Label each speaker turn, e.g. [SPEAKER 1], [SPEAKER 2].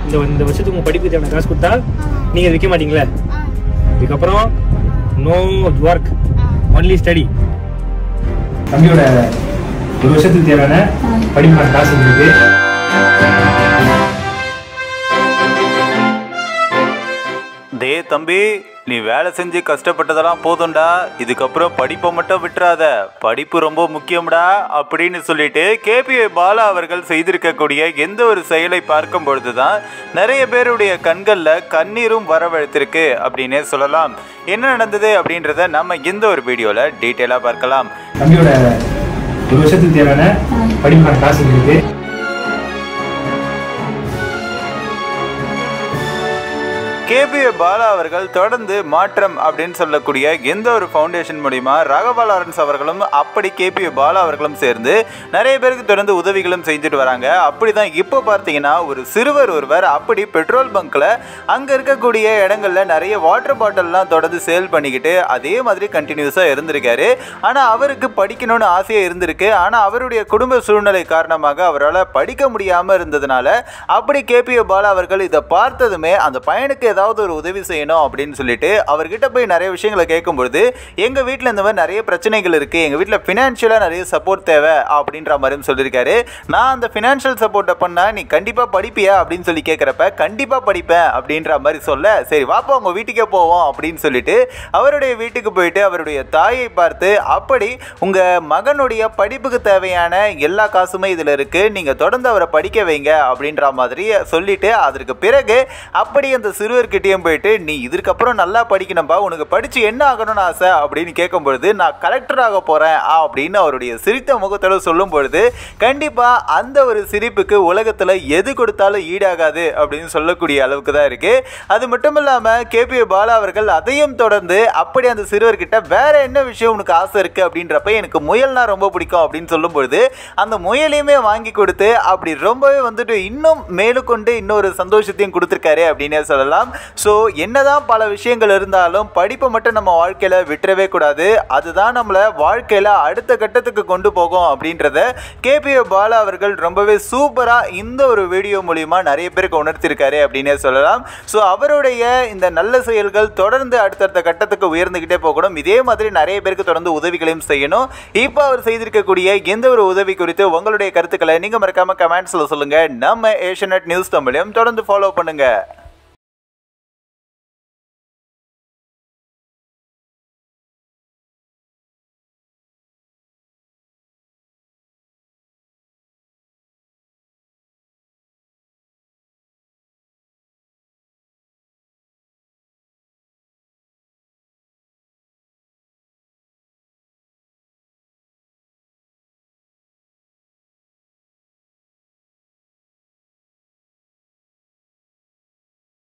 [SPEAKER 1] இந்த வருஷத்துக்கு உங்க படிப்புக்கு தேவையான காசு கொடுத்தா நீங்க விற்க மாட்டீங்களே? இதுக்கப்புறம் நோ ஒர்க், ஒன்லி ஸ்டடி. தம்பியோட ஒரு வருஷத்துக்கு தேவையான படிப்பான காசு இருக்கு.
[SPEAKER 2] டே தம்பி, நீ வேலை செஞ்சு கஷ்டப்பட்டதெல்லாம் போதும்டா, இதுக்கப்புறம் படிப்பை மட்டும் விட்டுறாத, படிப்பு ரொம்ப முக்கியம்டா அப்படின்னு சொல்லிட்டு கேபிஏ பாலா அவர்கள் செய்திருக்கக்கூடிய எந்த ஒரு செயலை பார்க்கும் பொழுதுதான் நிறைய பேருடைய கண்களில் கண்ணீரும் வரவழைத்திருக்கு அப்படின்னே சொல்லலாம். என்ன நடந்தது அப்படின்றத நம்ம இந்த ஒரு வீடியோல டீட்டெயிலா பார்க்கலாம்.
[SPEAKER 1] தம்பியோட ஒரு வருஷத்துக்கு தேவையான படிப்பான காசு இருக்கு.
[SPEAKER 2] கேபிஏ பாலா அவர்கள் தொடர்ந்து மாற்றம் அப்படின்னு சொல்லக்கூடிய எந்த ஒரு ஃபவுண்டேஷன் மூலிமா ராகவா லாரன்ஸ் அவர்களும் அப்படி கேபிஏ பாலா அவர்களும் சேர்ந்து நிறைய பேருக்கு தொடர்ந்து உதவிகளும் செஞ்சுட்டு வராங்க. அப்படிதான் இப்போ பார்த்தீங்கன்னா ஒரு சிறுவர் ஒருவர் அப்படி பெட்ரோல் பங்க்ல அங்கே இருக்கக்கூடிய இடங்கள்ல நிறைய வாட்டர் பாட்டில்லாம் தொடர்ந்து சேல் பண்ணிக்கிட்டு அதே மாதிரி கண்டினியூஸாக இருந்திருக்காரு. ஆனால் அவருக்கு படிக்கணும்னு ஆசையாக இருந்திருக்கு. ஆனால் அவருடைய குடும்ப சூழ்நிலை காரணமாக அவரால் படிக்க முடியாமல் இருந்ததுனால அப்படி கேபிஏ பாலா அவர்கள் இதை பார்த்ததுமே அந்த பையனுக்கு ஏதாவது ஒரு உதவி செய்யணும் அப்படின்னு சொல்லிட்டு அவர்கிட்ட போய் நிறைய விஷயங்களை கேட்கும்பொழுது எங்க வீட்டில் இந்த மாதிரி நிறைய பிரச்சனைகள் இருக்கு, எங்க வீட்டில் ஃபினான்ஷியலா நிறைய சப்போர்ட் தேவை அப்படின்ற மாதிரியும் சொல்லியிருக்காரு. நான் அந்த ஃபினான்ஷியல் சப்போர்ட்டை பண்ணா நீ கண்டிப்பா படிப்பியா அப்படின்னு சொல்லி கேட்குறப்ப கண்டிப்பா படிப்பேன் அப்படின்ற மாதிரி சொல்ல, சரி வாப்பா உங்க வீட்டுக்கே போவோம் அப்படின்னு சொல்லிட்டு அவருடைய வீட்டுக்கு போயிட்டு அவருடைய தாயை பார்த்து அப்படி உங்க மகனுடைய படிப்புக்கு தேவையான எல்லா காசுமே இதுல இருக்கு, நீங்க தொடர்ந்து அவரை படிக்க வைங்க அப்படின்ற மாதிரி சொல்லிட்டு அதற்கு பிறகு அப்படி அந்த சிறுவர் கிட்டேயும் போயிட்டு நீ இதுக்கப்புறம் நல்லா படிக்கணும்பா, உனக்கு படிச்சு என்ன ஆகணும்னு ஆசை அப்படின்னு கேட்கும் பொழுது நான் கலெக்டர் ஆக போறேன் அப்படின்னு அவருடைய சிரித்த முகத்தோட சொல்லும் பொழுது கண்டிப்பா அந்த ஒரு சிரிப்புக்கு உலகத்துல எது கொடுத்தாலும் ஈடாகாது அப்படின்னு சொல்லக்கூடிய அளவுக்கு தான் இருக்கு. அது மட்டும் இல்லாம கேபிஏ பாலா அவர்கள் அதையும் தொடர்ந்து அப்படி அந்த சிறுவர்கிட்ட வேற என்ன விஷயம் உனக்கு ஆசை இருக்கு அப்படின்றப்ப எனக்கு முயல்னா ரொம்ப பிடிக்கும் அப்படின்னு சொல்லும் பொழுது அந்த முயலையுமே வாங்கி கொடுத்து அப்படி ரொம்பவே வந்துட்டு இன்னும் மேலுக்கொண்டு இன்னொரு சந்தோஷத்தையும் கொடுத்துருக்காரு அப்படின்னே சொல்லலாம். ஸோ என்னதான் பல விஷயங்கள் இருந்தாலும் படிப்பை மட்டும் நம்ம வாழ்க்கையில விட்டுறவே கூடாது, அதுதான் நம்மளை வாழ்க்கையில அடுத்த கட்டத்துக்கு கொண்டு போகும் அப்படின்றத கேபிஏ பாலா அவர்கள் ரொம்பவே சூப்பரா இந்த ஒரு வீடியோ மூலியமா நிறைய பேருக்கு உணர்த்திருக்காரு அப்படின்னே சொல்லலாம். ஸோ அவருடைய இந்த நல்ல செயல்கள் தொடர்ந்து அடுத்தடுத்த கட்டத்துக்கு உயர்ந்துகிட்டே போகணும். இதே மாதிரி நிறைய பேருக்கு தொடர்ந்து உதவிகளையும் செய்யணும். இப்போ அவர் செய்திருக்கக்கூடிய எந்த ஒரு உதவி குறித்து உங்களுடைய கருத்துக்களை நீங்க மறக்காம கமெண்ட்ஸ்ல சொல்லுங்க. நம்ம ஏஷியநெட் நியூஸ் தமிழையும் தொடர்ந்து ஃபாலோ பண்ணுங்க.